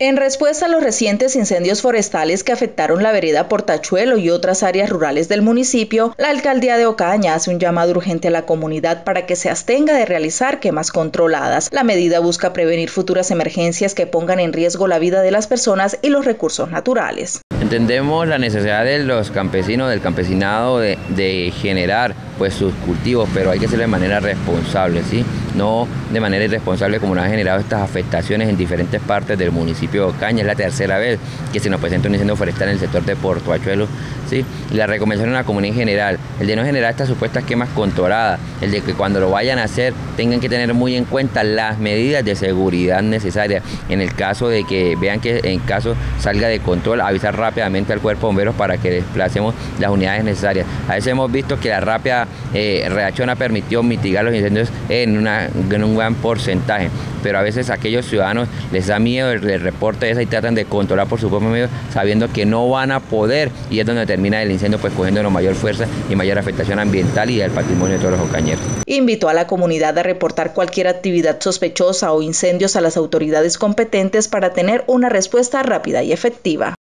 En respuesta a los recientes incendios forestales que afectaron la vereda Portachuelo y otras áreas rurales del municipio, la alcaldía de Ocaña hace un llamado urgente a la comunidad para que se abstenga de realizar quemas controladas. La medida busca prevenir futuras emergencias que pongan en riesgo la vida de las personas y los recursos naturales. Entendemos la necesidad de los campesinos, del campesinado, de generar pues sus cultivos, pero hay que hacerlo de manera responsable, ¿sí? No de manera irresponsable como nos han generado estas afectaciones en diferentes partes del municipio de Ocaña. Es la tercera vez que se nos presenta un incendio forestal en el sector de Portachuelo, ¿sí? Y la recomendación a la comunidad en general, el de no generar estas supuestas quemas controladas, el de que cuando lo vayan a hacer tengan que tener muy en cuenta las medidas de seguridad necesarias. En el caso de que vean que en caso salga de control, avisar rápidamente al cuerpo de bomberos para que desplacemos las unidades necesarias. A veces hemos visto que la rápida reacción ha permitido mitigar los incendios en un gran porcentaje, pero a veces a aquellos ciudadanos les da miedo el reporte de esa y tratan de controlar por su propio medio, sabiendo que no van a poder, y es donde termina el incendio pues cogiendo mayor fuerza y mayor afectación ambiental y al patrimonio de todos los ocañeros. Invitó a la comunidad a reportar cualquier actividad sospechosa o incendios a las autoridades competentes para tener una respuesta rápida y efectiva.